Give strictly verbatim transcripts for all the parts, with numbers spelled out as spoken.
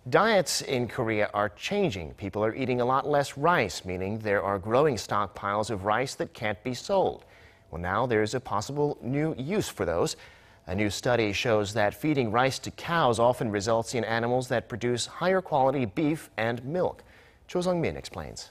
Diets in Korea are changing. People are eating a lot less rice, meaning there are growing stockpiles of rice that can't be sold. Well, now there's a possible new use for those. A new study shows that feeding rice to cows often results in animals that produce higher quality beef and milk. Cho Sung-min explains.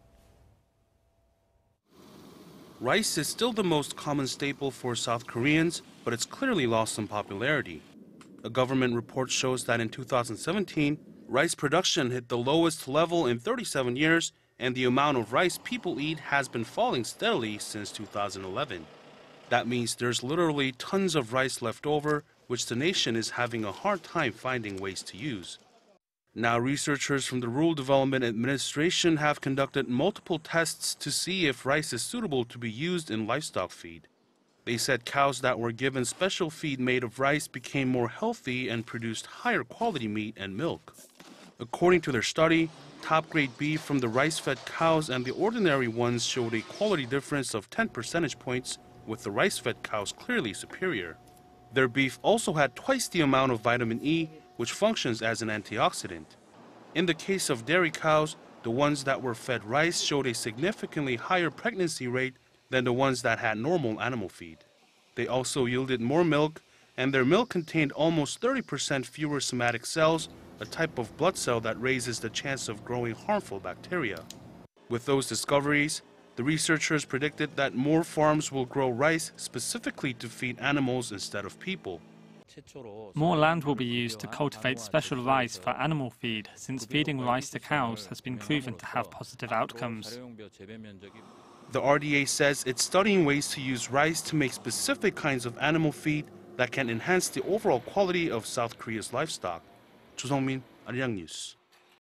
Rice is still the most common staple for South Koreans, but it's clearly lost some popularity. A government report shows that in two thousand seventeen, rice production hit the lowest level in thirty-seven years, and the amount of rice people eat has been falling steadily since two thousand eleven. That means there's literally tons of rice left over, which the nation is having a hard time finding ways to use. Now, researchers from the Rural Development Administration have conducted multiple tests to see if rice is suitable to be used in livestock feed. They said cows that were given special feed made of rice became more healthy and produced higher quality meat and milk. According to their study, top-grade beef from the rice-fed cows and the ordinary ones showed a quality difference of ten percentage points, with the rice-fed cows clearly superior. Their beef also had twice the amount of vitamin E, which functions as an antioxidant. In the case of dairy cows, the ones that were fed rice showed a significantly higher pregnancy rate than the ones that had normal animal feed. They also yielded more milk, and their milk contained almost thirty percent fewer somatic cells, a type of blood cell that raises the chance of growing harmful bacteria. With those discoveries, the researchers predicted that more farms will grow rice specifically to feed animals instead of people. More land will be used to cultivate special rice for animal feed, since feeding rice to cows has been proven to have positive outcomes. The R D A says it's studying ways to use rice to make specific kinds of animal feed that can enhance the overall quality of South Korea's livestock. Cho Sung-min, Arirang News.